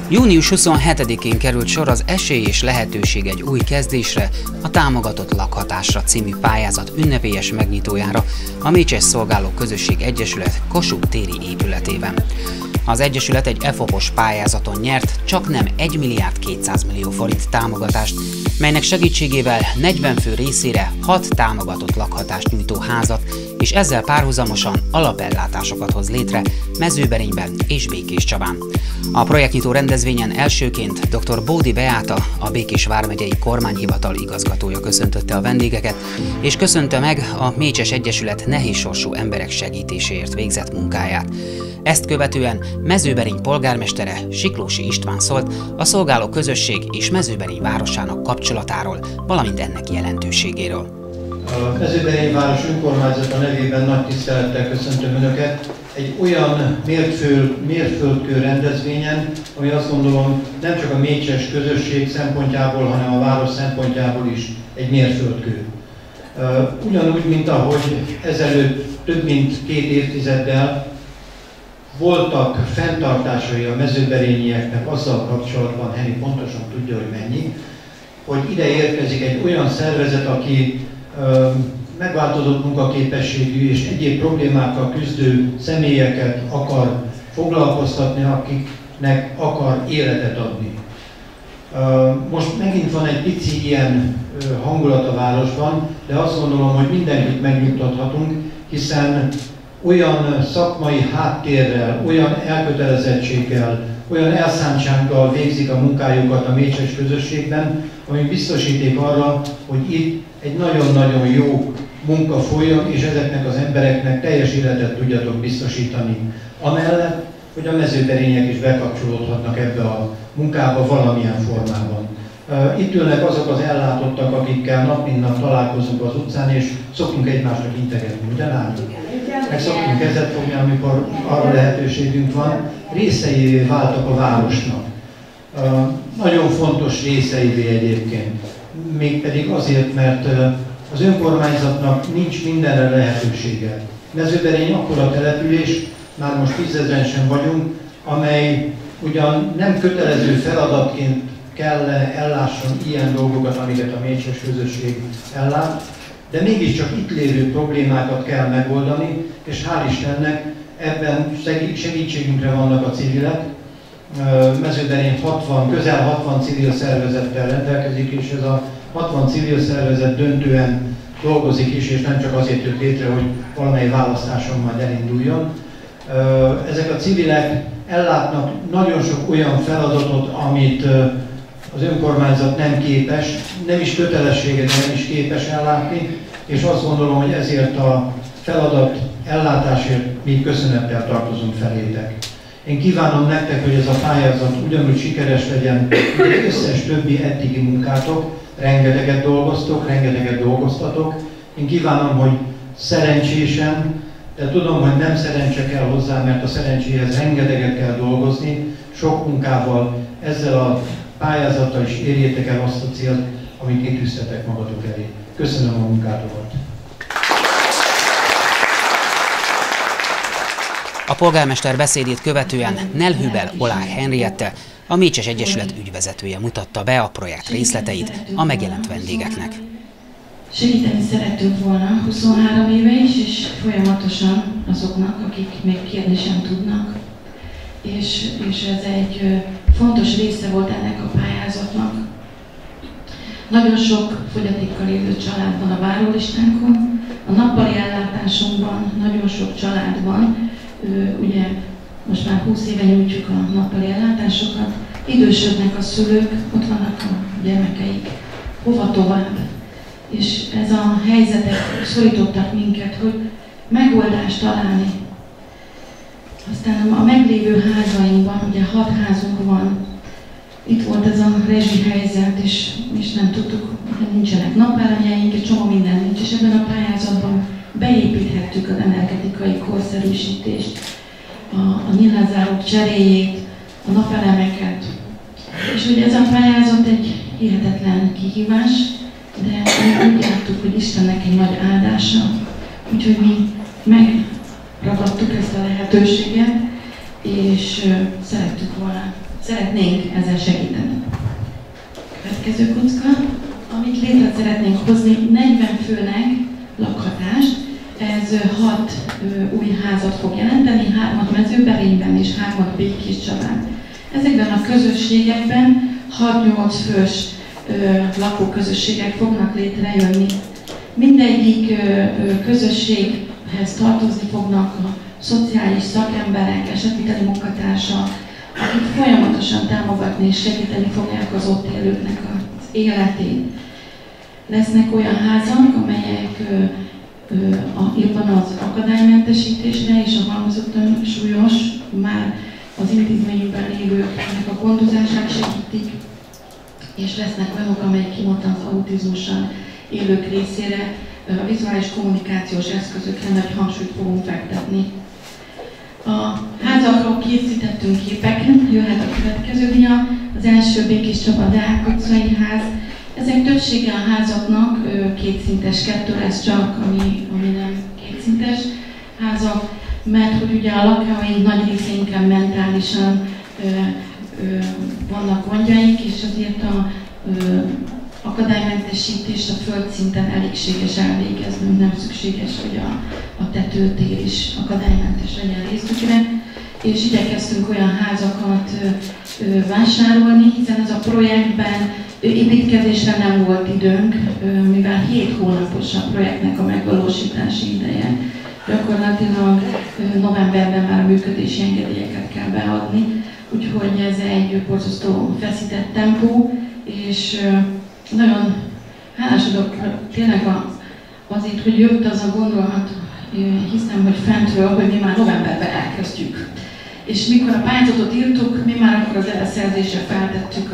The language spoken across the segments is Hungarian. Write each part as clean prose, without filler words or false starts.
Június 27-én került sor az Esély és lehetőség egy új kezdésre, a Támogatott lakhatásra című pályázat ünnepélyes megnyitójára a Mécses Szolgáló Közösség Egyesület Kossuth téri épületében. Az Egyesület egy EFOP-os pályázaton nyert csaknem 1 milliárd 200 millió forint támogatást, melynek segítségével 40 fő részére 6 támogatott lakhatást nyújtó házat és ezzel párhuzamosan alapellátásokat hoz létre Mezőberényben és Békéscsabán. A projektnyitó rendezvényen elsőként dr. Bódi Beáta, a Békés vármegyei kormányhivatal igazgatója köszöntötte a vendégeket, és köszönte meg a Mécses Egyesület nehézsorsú emberek segítéséért végzett munkáját. Ezt követően Mezőberény polgármestere Siklósi István szólt a szolgáló közösség és Mezőberény városának kapcsolatáról, valamint ennek jelentőségéről. A Mezőberény város önkormányzata nevében nagy tisztelettel köszöntöm Önöket egy olyan mérföldkő rendezvényen, ami azt gondolom nem csak a mécses közösség szempontjából, hanem a város szempontjából is egy mérföldkő. Ugyanúgy, mint ahogy ezelőtt több mint 2 évtizeddel voltak fenntartásai a mezőberényieknek azzal kapcsolatban, Henny pontosan tudja, hogy mennyi, hogy ide érkezik egy olyan szervezet, aki megváltozott munkaképességű és egyéb problémákkal küzdő személyeket akar foglalkoztatni, akiknek akar életet adni. Most megint van egy pici ilyen hangulat a városban, de azt gondolom, hogy mindenkit megnyugtathatunk, hiszen olyan szakmai háttérrel, olyan elkötelezettséggel, olyan elszántsággal végzik a munkájukat a mécses közösségben, ami biztosíték arra, hogy itt egy nagyon-nagyon jó munka folyjon, és ezeknek az embereknek teljes életet tudjatok biztosítani. Amellett, hogy a mezőberények is bekapcsolódhatnak ebbe a munkába valamilyen formában. Itt ülnek azok az ellátottak, akikkel nap mint nap találkozunk az utcán, és szoktunk egymásnak integetni, ugye lányok? Meg szoktunk kezet fogni, amikor arra lehetőségünk van. Részeivé váltak a városnak. Nagyon fontos részeivé egyébként. Mégpedig azért, mert az önkormányzatnak nincs mindenre lehetősége. Mezőberény akkora település, már most 10 000-en sem vagyunk, amely ugyan nem kötelező feladatként kell ellásson ilyen dolgokat, amiket a mécses közösség ellát, de mégiscsak itt lévő problémákat kell megoldani, és hál' Istennek ebben segítségünkre vannak a civilek. Mezőberény közel 60 civil szervezettel rendelkezik, és ez a 60 civil szervezet döntően dolgozik is, és nem csak azért jött létre, hogy valamely választáson majd elinduljon. Ezek a civilek ellátnak nagyon sok olyan feladatot, amit az önkormányzat nem képes, nem is kötelessége, de nem is képes ellátni, és azt gondolom, hogy ezért a feladat ellátásért mi köszönettel tartozunk felétek. Én kívánom nektek, hogy ez a pályázat ugyanúgy sikeres legyen, mint az összes többi eddigi munkátok, rengeteget dolgoztok, rengeteget dolgoztatok. Én kívánom, hogy szerencsésen, de tudom, hogy nem szerencse kell hozzá, mert a szerencséhez rengeteget kell dolgozni, sok munkával, ezzel a pályázattal is érjétek el azt a célt, amit kitűztetek magatok elé. Köszönöm a munkátokat! A polgármester beszédét követően Nelhübel Olár Henriette, a Mécses Egyesület ügyvezetője mutatta be a projekt részleteit a megjelent vendégeknek. Segíteni szerettünk volna 23 éve is, és folyamatosan azoknak, akik még kérni sem tudnak. És ez egy fontos része volt ennek a pályázatnak. Nagyon sok fogyatékkal élő család van a várólistánkon, a nappali ellátásunkban nagyon sok család van, ugye most már 20 éve nyújtjuk a nappali ellátásokat, idősödnek a szülők, ott vannak a gyermekeik, hova tovább. És ez a helyzetek szorítottak minket, hogy megoldást találni. Aztán a meglévő házainkban, ugye 6 házunk van, itt volt ez a rezsihelyzet, és nem tudtuk, hogy nincsenek napelemjeink, egy csomó minden nincs, és ebben a pályázatban beépíthettük az energetikai korszerűsítést, a nyilázárók cseréjét, a napelemeket. És ugye ez a pályázat egy hihetetlen kihívás, de mi úgy láttuk, hogy Istennek egy nagy áldása, úgyhogy mi megragadtuk ezt a lehetőséget, és szerettük volna szeretnénk ezzel segíteni. Következő kocka, amit létre szeretnénk hozni, 40 főnek lakhatást, ez 6 új házat fog jelenteni, 3 Mezőberényben és 3 Békéscsabán. Ezekben a közösségekben 6-8 fős lakóközösségek fognak létrejönni. Mindegyik közösséghez tartozni fognak a szociális szakemberek, esetviteli munkatársak, akik folyamatosan támogatni és segíteni fogják az ott élőknek az életét. Lesznek olyan házak, amelyek jobban az akadálymentesítésre és a halmozottan súlyos, már az intézményükben lévőknek a gondozását segítik, és lesznek olyanok, amelyek kimondtan az autizmussal élők részére a vizuális kommunikációs eszközökre nagy hangsúlyt fogunk fektetni. A házakról készítettünk képeket, jöhet a következő dia, az első Békéscsaba Deák utcai ház. Ezek többsége a házaknak kétszintes, 2 lesz csak, ami nem kétszintes házak, mert hogy ugye a lakóink nagy része inkább mentálisan vannak gondjaik, és azért a akadálymentesítést a földszinten elégséges elvégeznünk, nem szükséges, hogy a tetőtér is akadálymentes legyen részükre. És igyekeztünk olyan házakat vásárolni, hiszen ez a projektben építkezésre nem volt időnk, mivel 7 hónapos a projektnek a megvalósítási ideje. Gyakorlatilag novemberben már a működési engedélyeket kell beadni, úgyhogy ez egy borzasztó feszített tempó, és nagyon hálás vagyok tényleg azért, hogy jött az a gondolat, hiszem, hogy fentről, hogy mi már novemberben elkezdjük. És mikor a pályázatot írtuk, mi már akkor az elszerzésre feltettük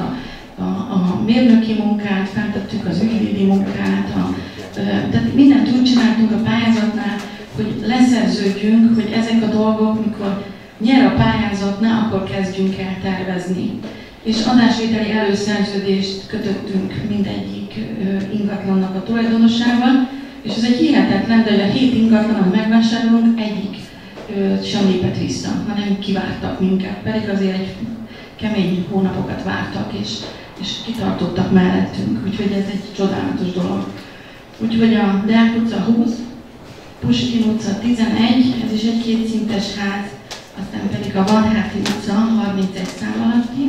a mérnöki munkát, feltettük az ügyvédi munkát, tehát mindent úgy csináltunk a pályázatnál, hogy leszerződjünk, hogy ezek a dolgok, mikor nyer a pályázatnál, akkor kezdjünk el tervezni. És adásvételi előszerződést kötöttünk mindegyik ingatlannak a tulajdonosával, és ez egy hihetetlen, de hogy a 7 ingatlan, amit megvásárolunk, egyik sem lépett vissza, hanem kivártak minket, pedig azért egy kemény hónapokat vártak, és kitartottak mellettünk, úgyhogy ez egy csodálatos dolog. Úgyhogy a Deák utca 20, Puskin utca 11, ez is egy kétszintes ház, aztán pedig a Vanháti utca 31 szám alatti.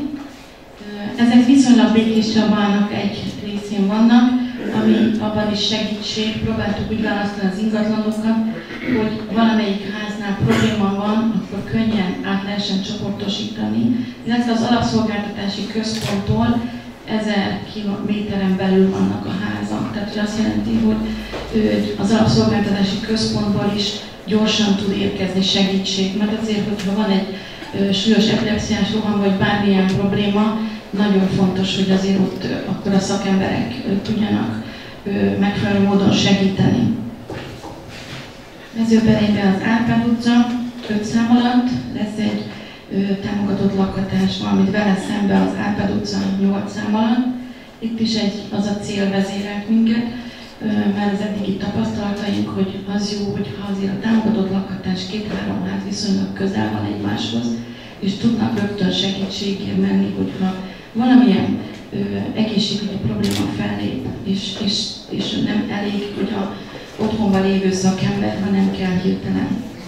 Ezek viszonylag Békéscsabának egy részén vannak, ami abban is segítség. Próbáltuk úgy választani az ingatlanokat, hogy valamelyik háznál probléma van, akkor könnyen át lehessen csoportosítani, illetve az alapszolgáltatási központtól 1000 kilométeren belül vannak a házak. Tehát hogy azt jelenti, hogy az alapszolgáltatási központból is gyorsan tud érkezni segítség, mert azért, hogyha van egy súlyos epilepsziás roham, vagy bármilyen probléma, nagyon fontos, hogy azért ott akkor a szakemberek tudjanak megfelelő módon segíteni. Mezőberényben az Árpád utca 5 szám alatt lesz egy támogatott lakhatás, valamint vele szemben az Árpád utca 8 szám alatt. Itt is az a cél vezérelt minket, mert az eddigi tapasztalataink, hogy az jó, hogyha azért a támogatott lakhatás 2-3 ház viszonylag közel van egymáshoz, és tudnak rögtön segítségért menni, hogyha valamilyen egészségügyi probléma fellép, és nem elég, hogy a otthonban lévő szakember, hanem kell hirtelen.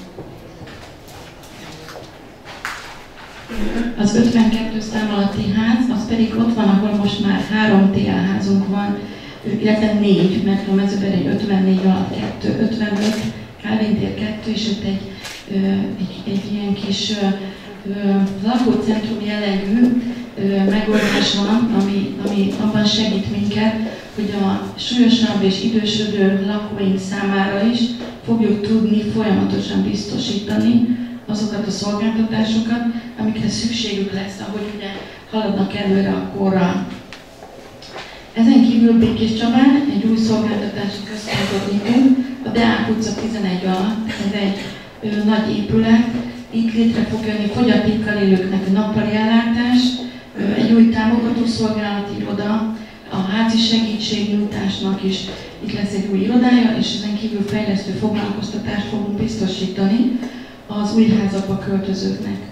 Az 52 szám alatti ház, az pedig ott van, ahol most már 3 TL házunk van, illetve 4, mert a Mezőberény 54 alatt 2, 55, Kálvin tér 2, és ott egy ilyen kis lakócentrum jellegű megoldás van, ami abban segít minket, hogy a súlyosabb és idősödő lakóink számára is fogjuk tudni folyamatosan biztosítani azokat a szolgáltatásokat, amikre szükségük lesz, ahogy ugye haladnak előre a korral. Ezen kívül Békéscsabán egy új szolgáltatási központot nyitunk, a Deák utca 11 alatt, ez egy nagy épület, itt létre fog jönni fogyatékkal élőknek a nappali ellátás, egy új támogató szolgálati iroda, a házi segítségnyújtásnak is itt lesz egy új irodája, és ezen kívül fejlesztő foglalkoztatást fogunk biztosítani az új házakba költözőknek.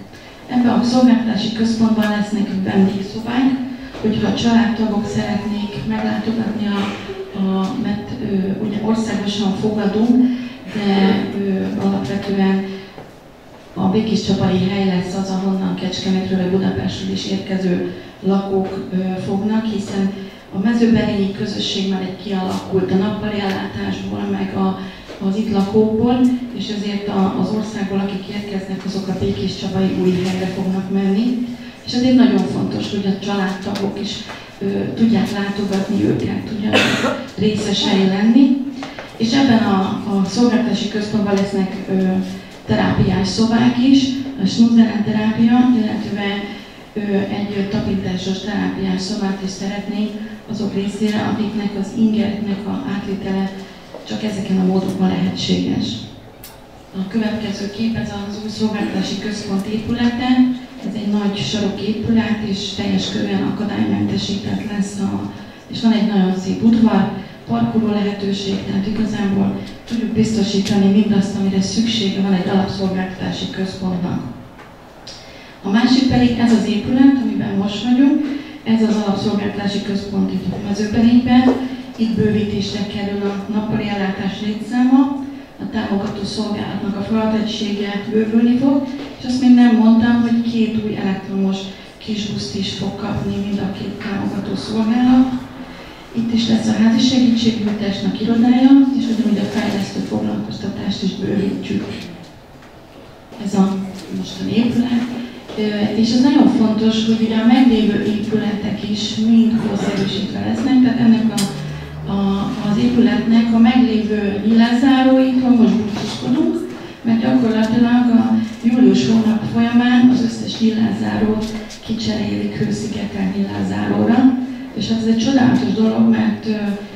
Ebben a szolgáltatási központban lesznek vendégszobák, hogyha a családtagok szeretnék meglátogatni, mert ugye országosan fogadunk, de alapvetően a Békéscsabai hely lesz az, ahonnan Kecskemétről vagy Budapestről is érkező lakók fognak, hiszen a mezőberényi közösség már egy kialakult a nappali ellátásból, meg az itt lakókból, és ezért az országból, akik érkeznek, azok a Békéscsabai új helyre fognak menni. És ezért nagyon fontos, hogy a családtagok is tudják látogatni őket, tudják részesei lenni. És ebben a szolgáltatási központban lesznek terápiás szobák is, a snuzelen terápia, illetve egy tapintásos terápiás szobát is szeretnénk azok részére, akiknek az ingernek a átvétele csak ezeken a módokon lehetséges. A következő kép, ez az új szolgáltatási központ épülete. Ez egy nagy saroképület, és teljes körűen akadálymentesített lesz, és van egy nagyon szép udvar, parkoló lehetőség, tehát igazából tudjuk biztosítani mindazt, amire szüksége van egy alapszolgáltatási központnak. A másik pedig ez az épület, amiben most vagyunk, ez az alapszolgáltatási központ itt a Mezőberényben. Itt bővítésre kerül a nappali ellátás létszáma, a támogató szolgálatnak a feladategysége bővülni fog, és azt még nem mondtam, hogy 2 új elektromos kisbuszt is fog kapni mind a 2 támogató szolgálat. Itt is lesz a házi segítségnyújtásnak irodája, és ugyanúgy a fejlesztő foglalkoztatást is bővítjük. Ez a mostani épület. És ez nagyon fontos, hogy ugye a meglévő épületek is mind korszerűsítve lesznek, tehát ennek az épületnek a meglévő nyilázáróitól most búcsúzkodunk, mert gyakorlatilag a július hónap folyamán az összes nyilázárót kicserélik hőszigetel nyilázáróra. És hát ez egy csodálatos dolog, mert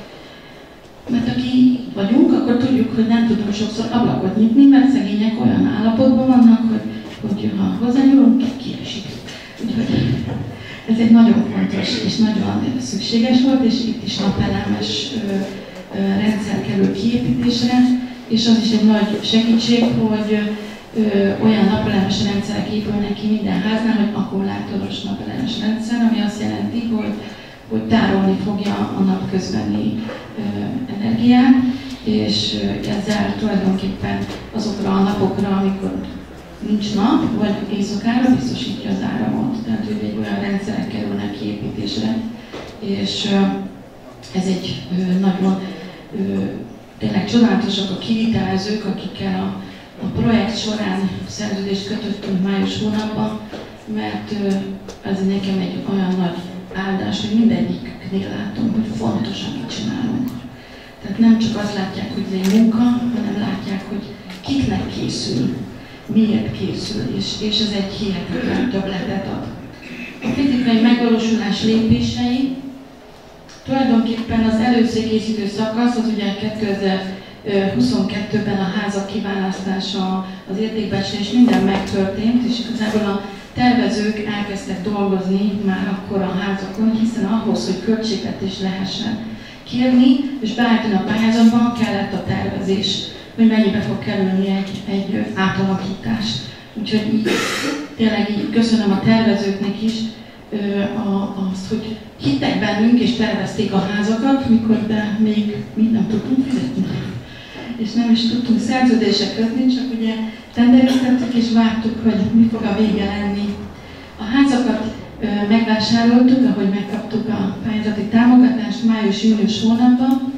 aki vagyunk, akkor tudjuk, hogy nem tudunk sokszor ablakot nyitni, mert szegények olyan állapotban vannak, hogy ha hozzányúlunk, kiesik. Úgyhogy ez egy nagyon fontos és nagyon szükséges volt, és itt is napelemes rendszer kerül kiépítésre, és az is egy nagy segítség, hogy olyan napelemes rendszerek épülnek ki minden háznál, hogy akkumulátoros napelemes rendszer, ami azt jelenti, hogy tárolni fogja a napközbeni energiát, és ezzel tulajdonképpen azokra a napokra, amikor nincs nap, vagy éjszakára biztosítja az áramot. Tehát, hogy egy olyan rendszerek kerülnek kiépítésre, és ez egy nagyon tényleg csodálatosak a kivitelezők, akikkel a projekt során szerződést kötöttünk május hónapban, mert ez nekem egy olyan nagy áldás, hogy mindegyiknél látom, hogy fontos, amit csinálunk. Tehát nem csak azt látják, hogy ez egy munka, hanem látják, hogy kiknek készül, miért készül, és ez egy hihetetlen többletet ad. A fizikai megvalósulás lépései, tulajdonképpen az előkészítő szakasz, az ugye 2022-ben a házak kiválasztása, az értékbecslés minden megtörtént, és igazából a tervezők elkezdtek dolgozni már akkor a házakon, hiszen ahhoz, hogy költségvetés lehessen kérni, és beállítani a pályázatban kellett a tervezés, hogy mennyibe fog kerülni egy átalakítás. Úgyhogy így, tényleg így köszönöm a tervezőknek is azt, hogy hittek bennünk és tervezték a házakat, mikor még mi nem tudtunk fizetni. És nem is tudtunk szerződések kötni, csak ugye tendereztettük és vártuk, hogy mi fog a vége lenni. A házakat megvásároltuk, ahogy megkaptuk a pályázati támogatást május-június hónapban.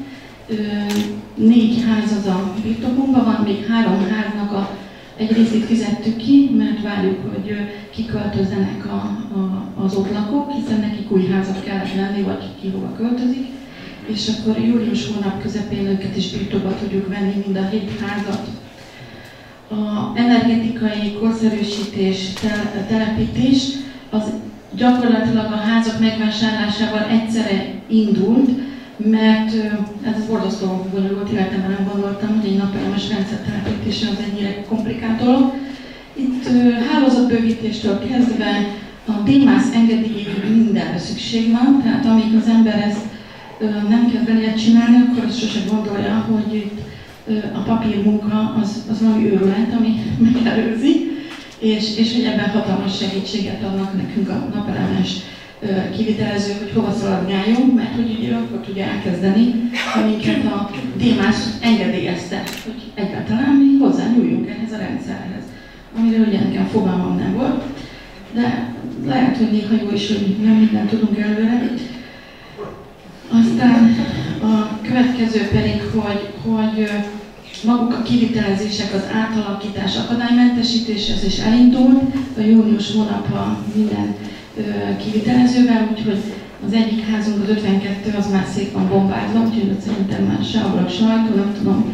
4 ház az a birtokunkban van, még 3 háznak egy részét fizettük ki, mert várjuk, hogy kiköltözzenek az ott lakók, hiszen nekik új házat kellett venni, vagy ki hova költözik. És akkor július hónap közepén őket is birtokba tudjuk venni, mind a 7 házat. A energetikai korszerűsítés, telepítés, az gyakorlatilag a házak megvásárlásával egyszerre indult, mert ez borzasztó bonyolult, életemben nem gondoltam, hogy egy napelemes rendszer telepítése az ennyire komplikált dolog. Itt hálózatbővítéstől kezdve a DMAS engedélyéig mindenre szükség van, tehát amíg az ember ezt nem kezd el ilyet csinálni, akkor azt sose gondolja, hogy itt a papírmunka az valami őrület, ami megelőzi. és hogy ebben hatalmas segítséget adnak nekünk a napelemes kivitelezők, hogy hova szaladgáljunk, mert hogy ugye akkor tudja elkezdeni, ha minket a Démász engedélyezte, hogy egyáltalán mi hozzányúljunk ehhez a rendszerhez, amiről ugye nekem fogalmam nem volt, de lehet, hogy néha jó is, hogy nem mindent tudunk előre. Aztán a következő pedig, hogy maguk a kivitelezések, az átalakítás, akadálymentesítés, ez is elindult a június hónapban minden kivitelezővel, úgyhogy az egyik házunk, az 52, az már szép van bombázva, úgyhogy szerintem már se ablak, se ajtó, nem tudom.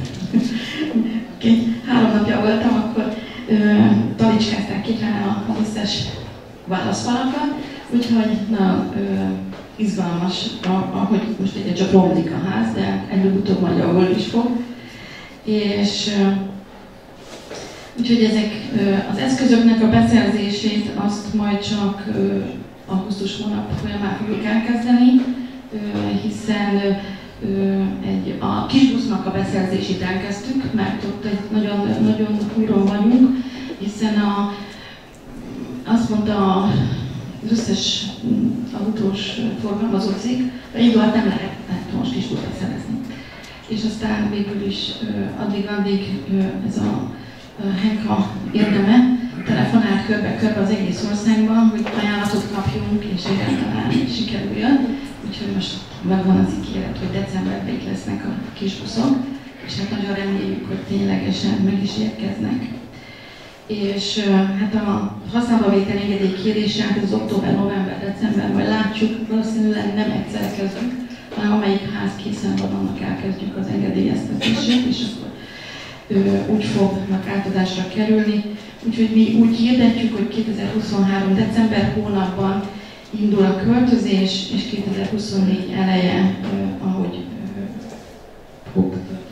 3 napja voltam, akkor talicskázták ki rá az összes válaszfalakat, úgyhogy na, izgalmas, ahogy most egyre csak romlik a ház, de előbb-utóbb majd javul is fog. És úgyhogy ezek az eszközöknek a beszerzését azt majd csak augusztus hónap folyamán fogjuk elkezdeni, hiszen a kisbusznak a beszerzését elkezdtük, mert ott egy nagyon újról vagyunk, hiszen azt mondta az összes autós forgalmazó cég, hogy indulhat nem lehet most kisbuszra szerezni. És aztán végül is addig ez a Henka érdeme telefonált körbe-körbe az egész országban, hogy ajánlatot kapjunk, és egyáltalán sikerüljön. Úgyhogy most megvan az ígéret, hogy decemberben itt lesznek a kisbuszok, és hát nagyon reméljük, hogy ténylegesen meg is érkeznek. És hát a használba vétel engedély kérése, hát az október, november, december, majd látjuk, valószínűleg nem egyszer kezdünk, hanem amelyik ház készen van, annak elkezdjük az engedélyeztetését, és akkor úgy fognak átadásra kerülni. Úgyhogy mi úgy hirdetjük, hogy 2023. december hónapban indul a költözés, és 2024 eleje, ahogy fog.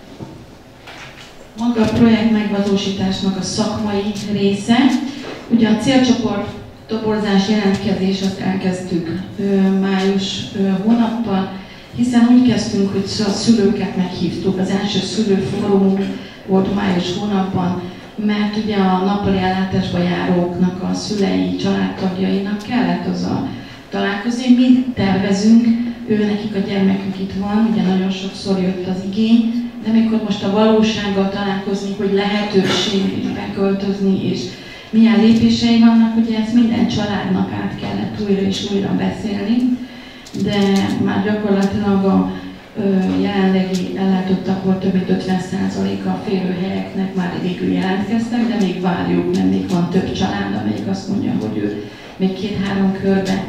Maga a projekt megvalósításnak a szakmai része. Ugye a célcsoport toborzás jelentkezés azt elkezdtük május hónappal, hiszen úgy kezdtünk, hogy a szülőket meghívtuk. Az első szülőfórumunk volt május hónapban, mert ugye a nappali ellátásba járóknak, a szülei, családtagjainak kellett azzal találkozni, hogy mit tervezünk, nekik a gyermekük itt van, ugye nagyon sokszor jött az igény, de amikor most a valósággal találkozni, hogy lehetőség beköltözni, és milyen lépései vannak, ugye ezt minden családnak át kellett újra és újra beszélni, de már gyakorlatilag a jelenlegi ellátottakból több mint 50%-a a férőhelyeknek már végül jelentkeztek, de még várjuk, mert még van több család, amelyik azt mondja, hogy ő még 2-3 körbe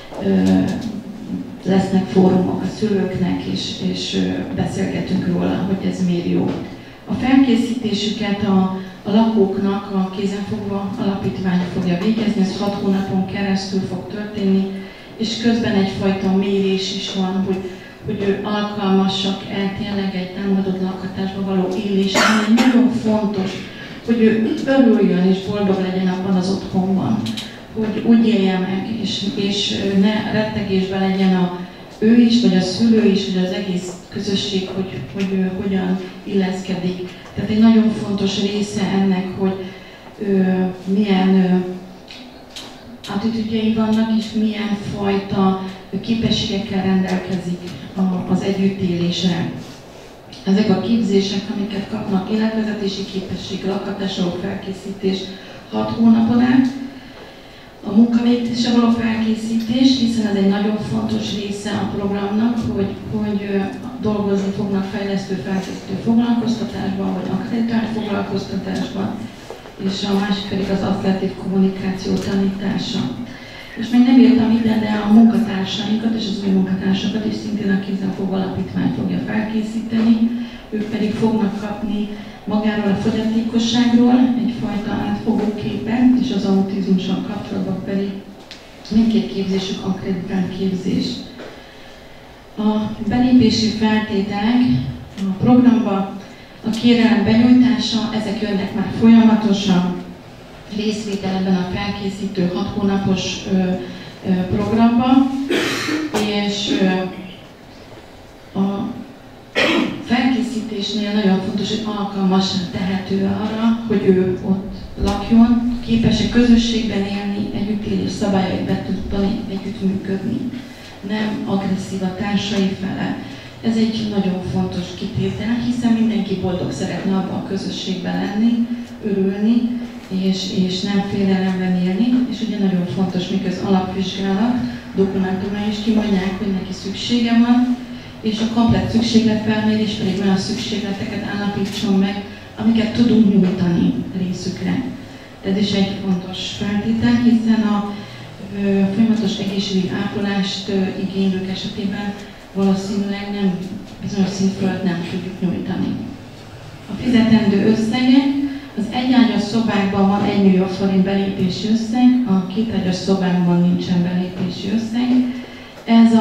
lesznek fórumok a szülőknek, és beszélgetünk róla, hogy ez miért jó. A felkészítésüket a lakóknak a Kézenfogva Alapítvány fogja végezni, ez 6 hónapon keresztül fog történni, és közben egyfajta mérés is van, hogy alkalmasak-e tényleg egy támogatott lakhatásba való élésre, ami nagyon fontos, hogy ő örüljön és boldog legyen abban az otthonban, hogy úgy élje meg, és ne rettegésben legyen ő is, vagy a szülő is, vagy az egész közösség, hogy ő hogyan illeszkedik. Tehát egy nagyon fontos része ennek, hogy milyen attitűdjei vannak, és milyen fajta képességekkel rendelkezik az együttélésre. Ezek a képzések, amiket kapnak, életvezetési képesség, lakhatásról felkészítés 6 hónapon át, a munkavégzésre való felkészítés, hiszen ez egy nagyon fontos része a programnak, hogy dolgozni fognak fejlesztő-felkészítő foglalkoztatásban, vagy akreditált foglalkoztatásban, és a másik pedig az asszertív kommunikáció tanítása. És még nem írtam ide, de a munkatársainkat és az új munkatársakat is szintén a Kézenfogva Alapítvány fogja felkészíteni. Ők pedig fognak kapni magáról a fogyatékosságról egyfajta átfogó képet, és az autizmussal kapcsolatban pedig mindkét képzésük akreditált képzés. A belépési feltételek a programba, a kérelem benyújtása, ezek jönnek már folyamatosan, részvétel ebben a felkészítő 6 hónapos programban, és a felkészítésnél nagyon fontos, hogy alkalmasan tehető arra, hogy ő ott lakjon, képesek közösségben élni, együttélés szabályait betartani, együttműködni. Nem agresszív a társai fele. Ez egy nagyon fontos kitétel, hiszen mindenki boldog szeretne abban a közösségben lenni, örülni, és nem félelemben élni. És ugye nagyon fontos, mikor az alapvizsgálat dokumentumai is kimondják, hogy neki szüksége van, és a komplett szükségletfelmérés pedig olyan szükségleteket állapítson meg, amiket tudunk nyújtani részükre. Ez is egy fontos feltétel, hiszen a folyamatos egészségügyi ápolást igénylők esetében valószínűleg nem bizonyos szint fölött nem tudjuk nyújtani. A fizetendő összegek, az egyágyas szobákban van 1 millió forint belépési összeg, a kétágyas szobákban nincsen belépési összeg. Ez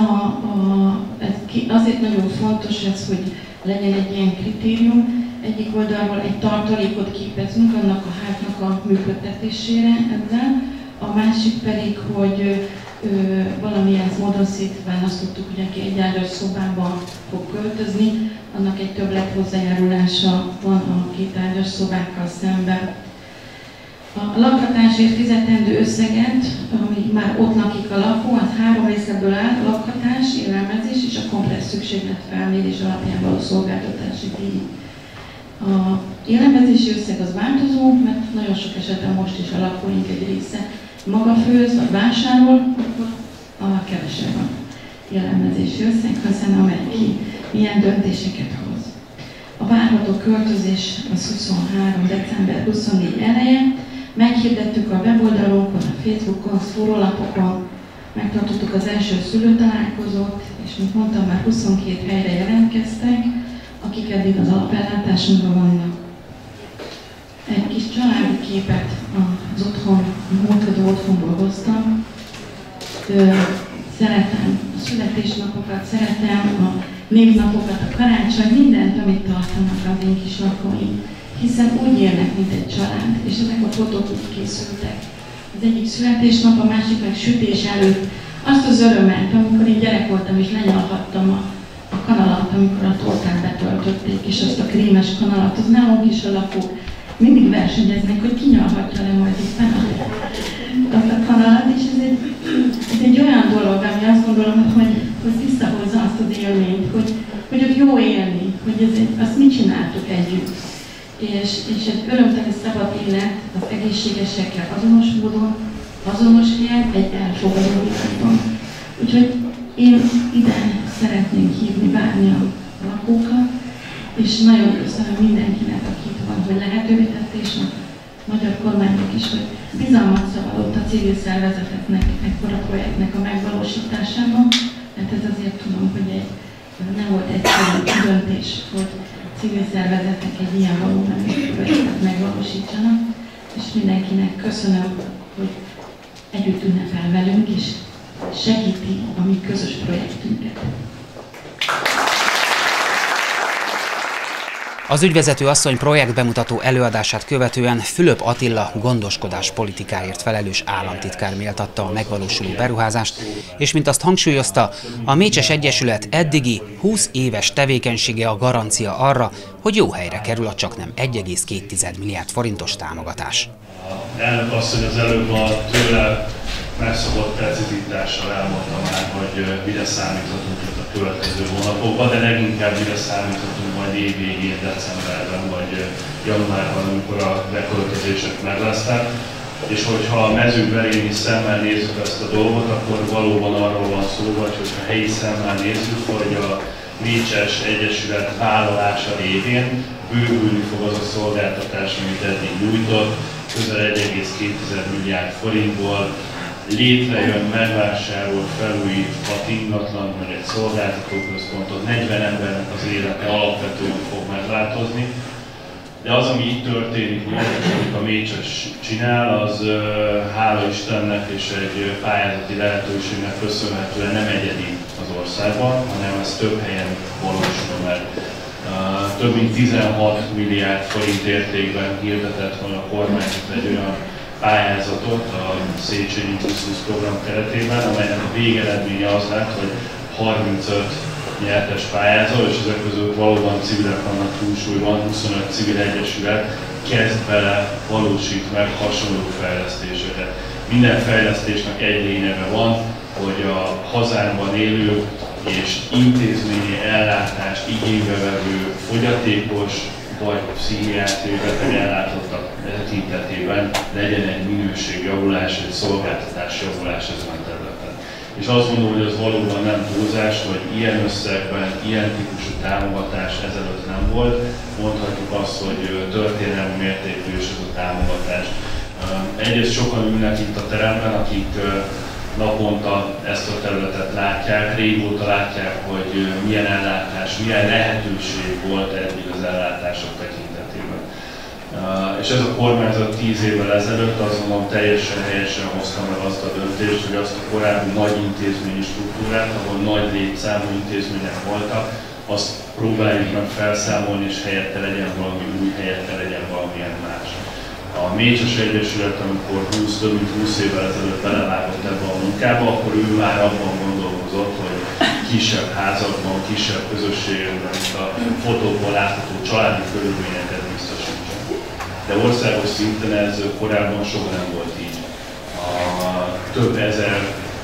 azért nagyon fontos ez, hogy legyen egy ilyen kritérium. Egyik oldalról egy tartalékot képezünk annak a háznak a működtetésére ezzel, a másik pedig, hogy valamilyen módon szétválasztottuk, hogy aki egyágyas szobában fog költözni, annak egy többlet hozzájárulása van a kétágyas szobákkal szemben. A lakhatásért fizetendő összeget, ami már ott lakik a lakó, az 3 részből áll: lakhatás, élelmezés és a komplex szükségletfelmérés alapján való szolgáltatási díj. A élelmezési összeg az változó, mert nagyon sok esetben most is a lakóink egy része maga főz, vagy vásárol, akkor kevesebb a élelmezési összeg, hiszen amelyik milyen döntéseket hoz. A várható költözés az 23. december 24 eleje. Meghirdettük a weboldalunkon, a Facebookon, szórólapokon, megtartottuk az első szülőtalálkozót, és mint mondtam, már 22 helyre jelentkeztek, akik eddig az alapellátásunkban vannak. Egy kis családi képet az otthon, a munkadó otthonból hoztam. Szeretem a születésnapokat, szeretem a névnapokat, a karácsony, mindent, amit tartanak az én kis lakóim. Hiszen úgy élnek, mint egy család, és ezek a fotók úgy készültek. Az egyik születésnap, a másik meg sütés előtt. Azt az örömet, amikor én gyerek voltam és lenyalhattam a kanalat, amikor a tortát betöltötték, és azt a krémes kanalat, az nálunk is a lakók mindig versenyeznek, hogy ki nyalhatja le majd éppen azt a kanalat, és ez egy olyan dolog, ami azt gondolom, hogy visszahozza azt az élményt, hogy ott jó élni, hogy azt mi csináltuk együtt. És egy örömteli szabad élet az egészségesekkel azonos módon, azonos helyen, egy elfogadó világban. Úgyhogy én ide szeretném hívni, várni a lakókat, és nagyon köszönöm mindenkinek, aki itt van, hogy lehetővé tette, és a magyar kormánynak is, hogy bizalmat szavalott a civil szervezeteknek, ekkora projektnek a megvalósításában, mert ez azért tudom, hogy nem volt egyszerű döntés, hogy civil szervezetek egy ilyen volumenű projektet megvalósítsanak, és mindenkinek köszönöm, hogy együtt ünnepel velünk, és segíti a mi közös projektünket. Az ügyvezető asszony projektbemutató előadását követően Fülöp Attila gondoskodás politikáért felelős államtitkár méltatta a megvalósuló beruházást, és mint azt hangsúlyozta, a Mécses Egyesület eddigi 20 éves tevékenysége a garancia arra, hogy jó helyre kerül a csaknem 1,2 milliárd forintos támogatás. Elnök asszony az előbb a tőle megszokott precizitással elmondta már, hogy mire számíthatunk itt a következő hónapokban, de leginkább mire számíthatunk majd év végén, decemberben vagy januárban, amikor a beköltözések meg lesznek. És hogyha mezőberéni szemmel nézzük ezt a dolgot, akkor valóban arról van szó, vagy hogyha helyi szemmel nézzük, hogy a Mécses Egyesület vállalása révén bővülni fog az a szolgáltatás, amit eddig nyújtott, közel 1,2 milliárd forintból létrejön, megvásárol, felújít 6 ingatlan, meg egy szolgáltatóközpontot, 40 embernek az élete alapvetően fog megváltozni. De az, ami itt történik, amit a Mécses csinál, az hála Istennek és egy pályázati lehetőségnek köszönhetően nem egyedi az országban, hanem ez több helyen valósul meg. Több mint 16 milliárd forint értékben hirdetett majd a kormányzat egy olyan pályázatot a Széchenyi 2020 program keretében, amelynek a végeredménye az lett, hogy 35 nyertes pályázó, és ezek között valóban civilek vannak túlsúlyban, 25 civil egyesület kezd bele, valósít meg hasonló fejlesztéseket. Minden fejlesztésnek egy lényege van, hogy a hazánkban élő és intézményi ellátást igénybe vevő fogyatékos vagy pszichiátriai beteg ellátottak tekintetében legyen egy minőségjavulás, egy szolgáltatásjavulás ezen a területen. És azt gondolom, hogy az valóban nem túlzás, hogy ilyen összegben, ilyen típusú támogatás ezelőtt nem volt. Mondhatjuk azt, hogy történelmi mértékű is ez a támogatás. Egyrészt sokan ülnek itt a teremben, akik naponta ezt a területet látják, régóta látják, hogy milyen ellátás, milyen lehetőség volt eddig az ellátások tekintetében. És ez a kormányzat 10 évvel ezelőtt azt mondom teljesen helyesen hozta meg azt a döntést, hogy azt a korábbi nagy intézményi struktúrát, ahol nagy létszámú intézmények voltak, azt próbáljuk meg felszámolni, és helyette legyen valami új, helyette legyen valamilyen más. A Mécses Egyesület, amikor több mint 20 évvel ezelőtt belevágott ebbe a munkába, akkor ő már abban gondolkozott, hogy kisebb házakban, kisebb közösségekben itt a fotókban látható családi körülményeket biztosítson. De országos szinten ez korábban soha nem volt így. A több ezer,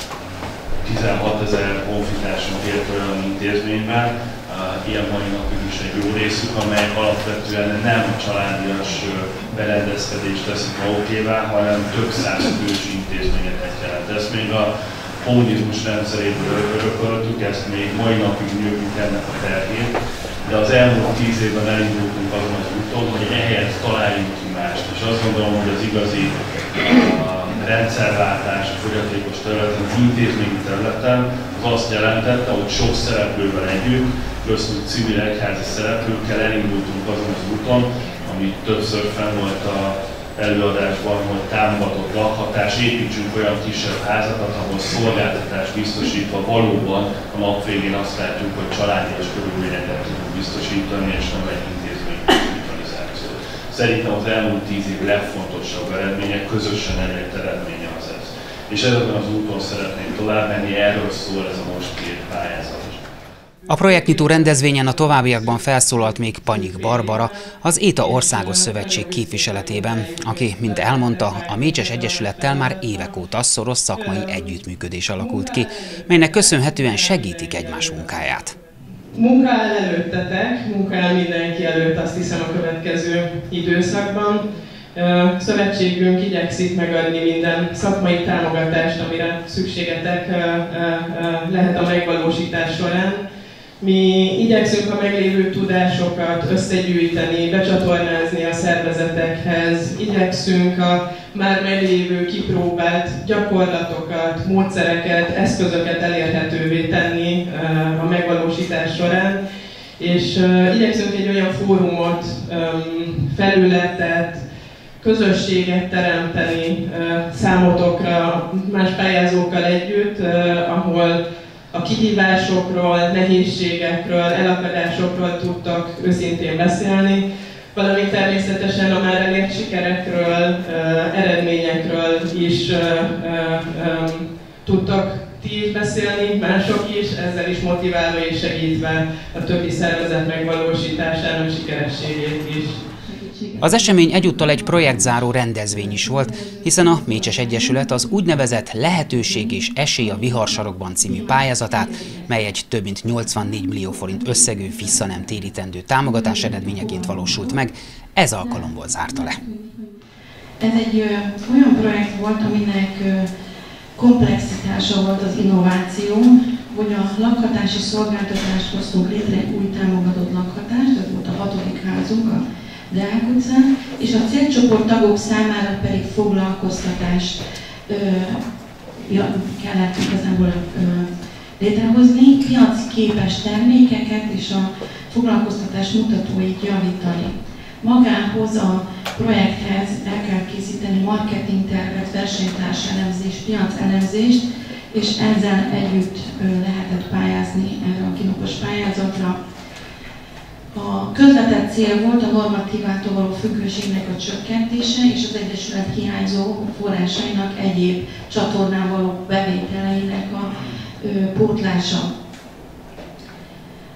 16 000 honfitársunk ért olyan intézményben, ilyen mai napig is egy jó részük, amely alapvetően nem családias berendezkedést teszik magukévá, hanem több száz fős intézményeket jelent. Ezt még a kommunizmus rendszeréből örököltük, ezt még mai napig nyújtjuk ennek a terhét, de az elmúlt 10 évben elindultunk azon az úton, hogy ehelyett találjunk ki mást. És azt gondolom, hogy az igazi rendszerváltás a fogyatékos területen, az intézményi területen az azt jelentette, hogy sok szereplővel együtt, köztük civil egyházi szereplőkkel elindultunk azon az úton, ami többször fenn volt az előadásban, hogy támogatott lakhatás, építsünk olyan kisebb házakat, ahol szolgáltatás biztosítva valóban a nap végén azt látjuk, hogy családias körülményeket tudunk biztosítani, és nem egy intézmény digitalizáció. Szerintem az elmúlt 10 év legfontosabb eredménye, közösen elért eredménye az ez. És ezen az úton szeretnénk tovább menni, erről szól ez a most két pályázat. A projektnyitó rendezvényen a továbbiakban felszólalt még Panyik Barbara, az ETA Országos Szövetség képviseletében, aki, mint elmondta, a Mécses Egyesülettel már évek óta szoros szakmai együttműködés alakult ki, melynek köszönhetően segítik egymás munkáját. Munka áll előttetek, munka áll mindenki előtt, azt hiszem a következő időszakban. Szövetségünk igyekszik megadni minden szakmai támogatást, amire szükségetek lehet a megvalósítás során. Mi igyekszünk a meglévő tudásokat összegyűjteni, becsatornázni a szervezetekhez, igyekszünk a már meglévő kipróbált gyakorlatokat, módszereket, eszközöket elérhetővé tenni a megvalósítás során, és igyekszünk egy olyan fórumot, felületet, közösséget teremteni számotokra, más pályázókkal együtt, ahol a kihívásokról, nehézségekről, elakadásokról tudtak őszintén beszélni, valamint természetesen a már elért sikerekről, eredményekről is tudtak ti is beszélni, mások is, ezzel is motiválva és segítve a többi szervezet megvalósításának sikerességét is. Az esemény egyúttal egy projektzáró rendezvény is volt, hiszen a Mécses Egyesület az úgynevezett Lehetőség és Esély a Viharsarokban című pályázatát, mely egy több mint 84 millió forint összegű visszanemtérítendő támogatás eredményeként valósult meg, ez alkalomból zárta le. Ez egy olyan projekt volt, aminek komplexitása volt az innováció, hogy a lakhatási szolgáltatást hoztunk létre, egy új támogatott lakhatást, ez volt a 6. házunk, a Deák utcán, és a célcsoport tagok számára pedig foglalkoztatást kellett igazából létrehozni, piacképes termékeket és a foglalkoztatás mutatóit javítani. Magához a projekthez el kell készíteni marketingtervet, versenytárselemzést, piacelemzést, és ezzel együtt lehetett pályázni erre a kinopos pályázatra. A közvetett cél volt a normatívától való függőségnek a csökkentése és az Egyesület hiányzó forrásainak egyéb csatornán való bevételeinek a pótlása.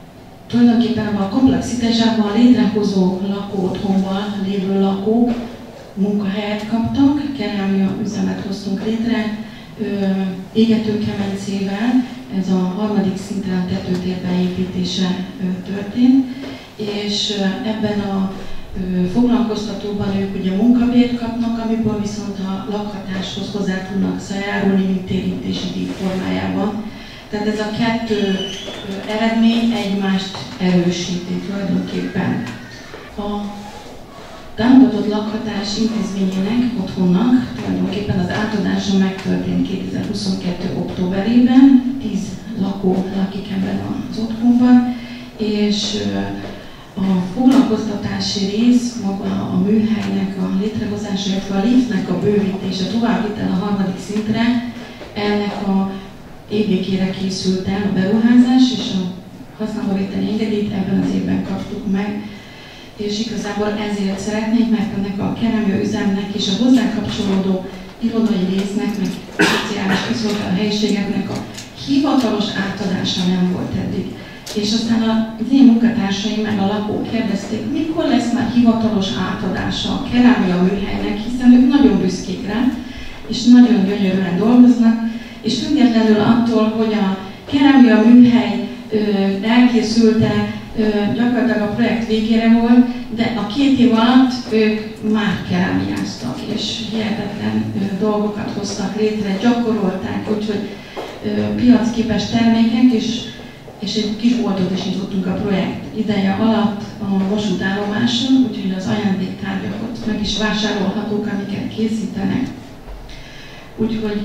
Tulajdonképpen a komplexitásában a létrehozó lakóotthonban lévő lakók munkahelyet kaptak, kerámia üzemet hoztunk létre, égetőkemencével, ez a harmadik szinten tetőtérben építése történt, és ebben a foglalkoztatóban ők ugye munkabért kapnak, amiből viszont a lakhatáshoz hozzá tudnak járulni, mint térítési díj formájában. Tehát ez a kettő eredmény egymást erősíti tulajdonképpen. A támogatott lakhatás intézményének, otthonnak tulajdonképpen az átadása megtörtént 2022. októberében, 10 lakó lakik ebben az otthonban, és a foglalkoztatási rész, maga a műhelynek a létrehozása, illetve a liftnek a bővítése, továbbvitel a harmadik szintre, ennek a évvégére készült el a beruházás, és a használóvételi engedélyt ebben az évben kaptuk meg. És igazából ezért szeretnék, mert ennek a kerámia üzemnek és a hozzá kapcsolódó irodai résznek, meg szociális kiszolgáló helyiségeknek a hivatalos átadása nem volt eddig. És aztán az én munkatársaim meg a lakók kérdezték, mikor lesz már hivatalos átadása a kerámia műhelynek, hiszen ők nagyon büszkék rá, és nagyon gyönyörűen dolgoznak, és függetlenül attól, hogy a kerámia műhely elkészülte, gyakorlatilag a projekt végére volt, de a 2 év alatt ők már kerámiáztak, és hihetetlen dolgokat hoztak létre, gyakorolták, úgyhogy piacképes termékek, és egy kis boltot is nyitottunk a projekt ideje alatt a vasútállomáson, úgyhogy az ajándéktárgyakat meg is vásárolhatók, amiket készítenek. Úgyhogy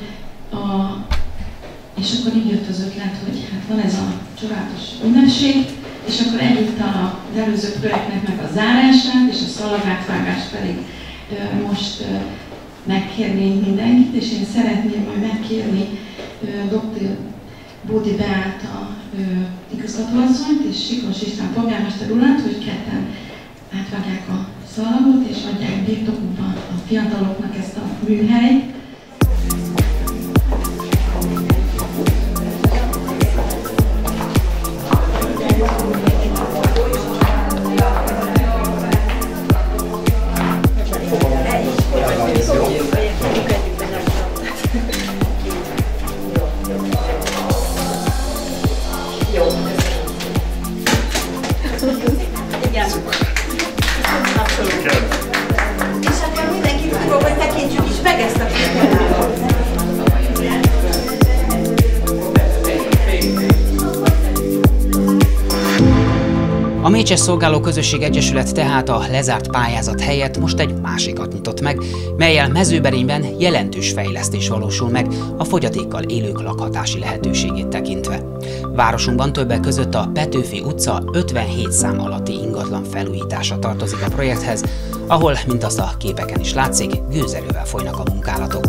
és akkor így jött az ötlet, hogy hát van ez a csodálatos ünnepség, és akkor egyúttal az előző projektnek meg a zárását és a szalagátvágást pedig most megkérnénk mindenkit, és én szeretném majd megkérni dr. Bódi Beáta igazgatóasszonyt és Siklós István polgármester urat, hogy ketten átvágják a szalagot és adják birtokukba a fiataloknak ezt a műhelyt. És akkor mindenki tudok, hogy tekintsük is meg ezt a képet. A Mécses Szolgáló Közösség Egyesület tehát a lezárt pályázat helyett most egy másikat nyitott meg, mellyel Mezőberényben jelentős fejlesztés valósul meg a fogyatékkal élők lakhatási lehetőségét tekintve. Városunkban többek között a Petőfi utca 57 szám alatti ingatlan felújítása tartozik a projekthez, ahol, mint azt a képeken is látszik, gőzerővel folynak a munkálatok.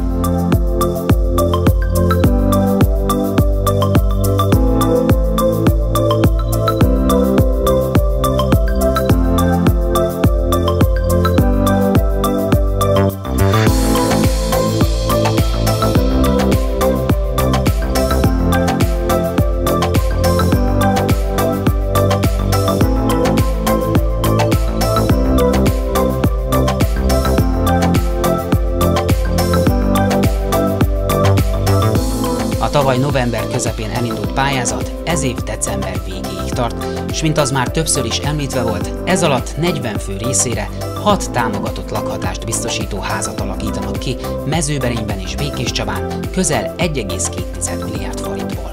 Tavaly november közepén elindult pályázat ez év december végéig tart, és mint az már többször is említve volt, ez alatt 40 fő részére 6 támogatott lakhatást biztosító házat alakítanak ki Mezőberényben és Békéscsabán közel 1,2 milliárd forintból.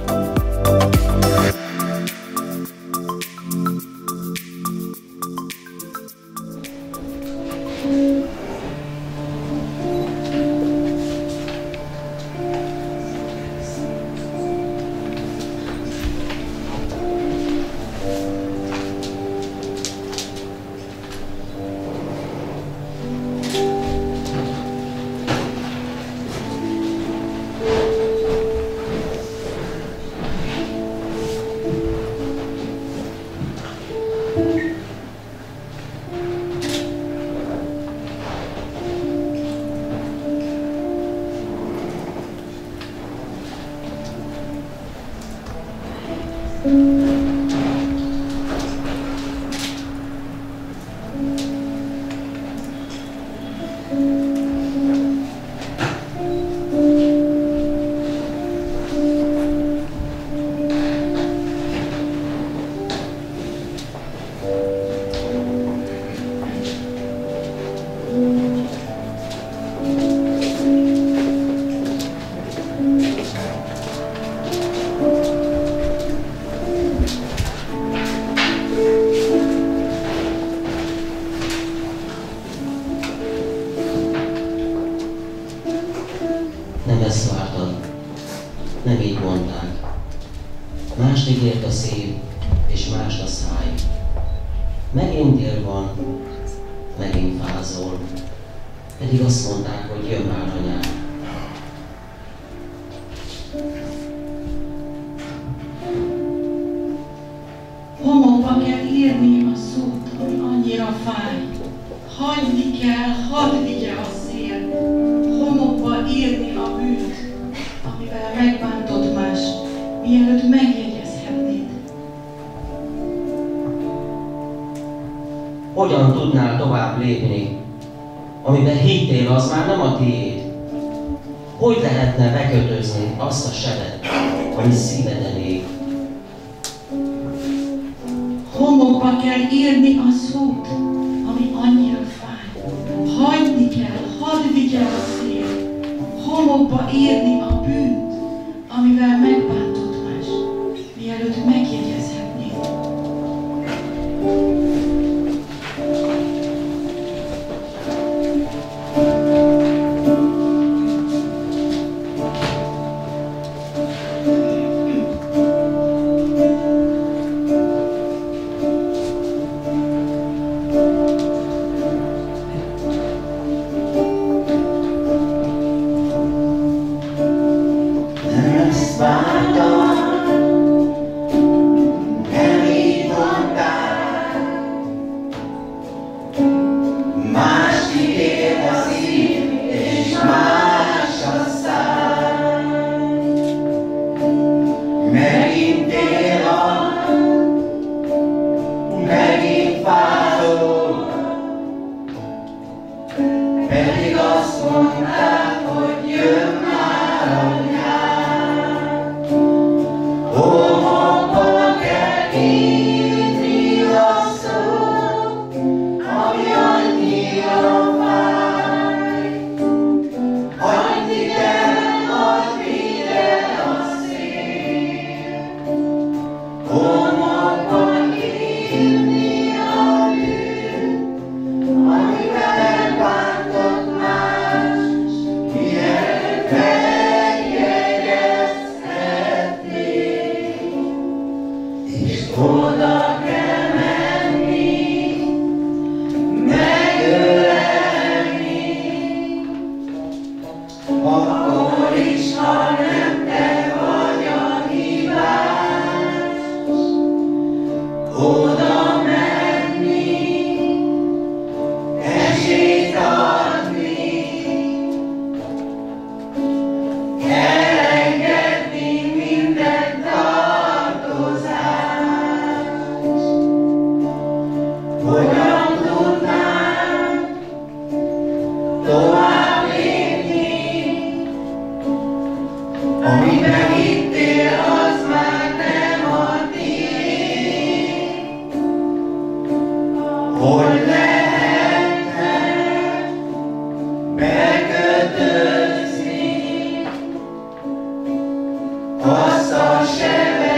amit ezt vártad. Nem így mondták. Mást ígért a szív, és mást a száj. Megint dél van, megint fázol, pedig azt mondták, hogy jön már a nyár. Homokba kell írni a szót, ami annyira fáj. Hagyni kell, hadd vigye a szél. Homokba írni a bűnt, amivel megbántott más, mielőtt megjegyezhetnéd. Hogyan tudnál tovább lépni, amiben hittél, az már nem a tiéd? Hogy lehetne bekötözni azt a sebet, ami szíveden ég? Homokba kell írni a szót, ami annyira fáj. Hagyni kell, hadd vigye a szél. Homokba írni a bűnt, amivel megbántott más, mielőtt megjegyezhetnéd. Azt a sebet